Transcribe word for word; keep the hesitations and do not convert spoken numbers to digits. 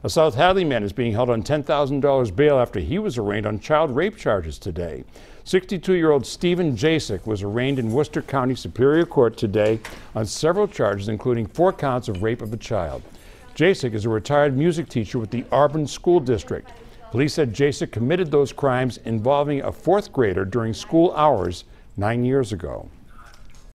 A South Hadley man is being held on ten thousand dollars bail after he was arraigned on child rape charges today. sixty-two-year-old Stephen Jasek was arraigned in Worcester County Superior Court today on several charges, including four counts of rape of a child. Jasek is a retired music teacher with the Auburn School District. Police said Jasek committed those crimes involving a fourth grader during school hours nine years ago.